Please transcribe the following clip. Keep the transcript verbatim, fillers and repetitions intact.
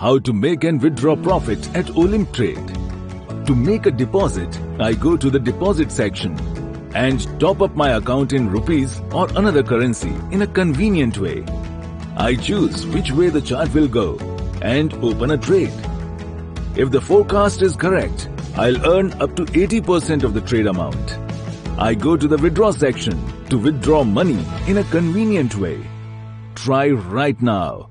How to make and withdraw profit at Olymp Trade. To make a deposit, I go to the deposit section and top up my account in rupees or another currency in a convenient way. I choose which way the chart will go and open a trade. If the forecast is correct, I'll earn up to eighty percent of the trade amount. I go to the withdraw section to withdraw money in a convenient way. Try right now.